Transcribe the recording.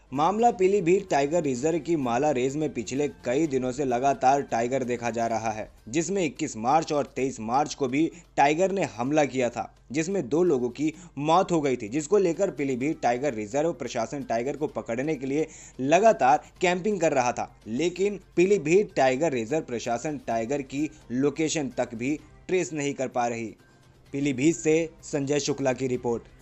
मामला Pilibhit tiger reserve की माला range में पिछले कई दिनों से लगातार टाइगर देखा जा रहा है, जिसमें 21 मार्च और 23 मार्च को भी टाइगर ने हमला किया था, जिसमें 2 लोगों की मौत हो गई थी, जिसको लेकर पीलीभीत टाइगर रिजर्व प्रशासन टाइगर को पकड़ने के लिए लगातार कैंपिंग कर रहा था। लेकिन पीलीभीत टाइगर रिजर्व प्रशासन टाइगर की लोकेशन तक भी ट्रेस नहीं कर पा रही। पीलीभीत से संजय शुक्ला की रिपोर्ट।